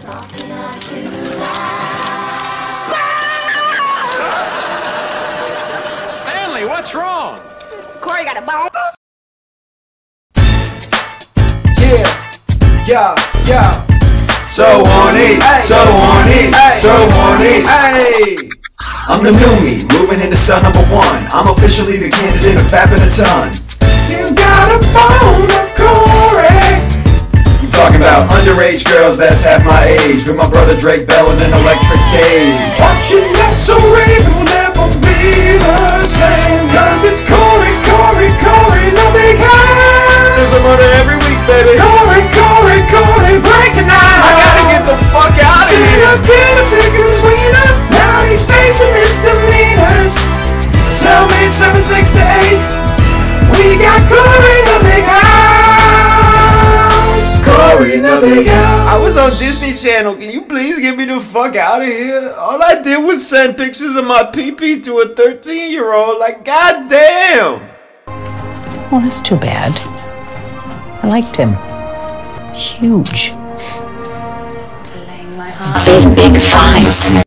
Stanley, what's wrong? Cory got a bone. Yeah. So horny, so horny, so horny. Hey, I'm the new me, moving into cell number 1. I'm officially the candidate of fapping a ton. You got a bone, Cory. You talking about underage girls that's half my age, with my brother Drake Bell in an electric cage. Watching that so Raven will never be the same, cause it's Cory, the big house. There's a murder every week, baby. Cory, breaking out. I gotta get the fuck out of here. Peter Pickens wiener. Now he's facing misdemeanors. Cellmate 7, 6 to 8. We got Cory the big house. Cory the big house. I was on Disney Channel. Can you please get me the fuck out of here? All I did was send pictures of my pee-pee to a 13-year-old. Like, goddamn. Well, that's too bad. I liked him. Huge. Big thighs.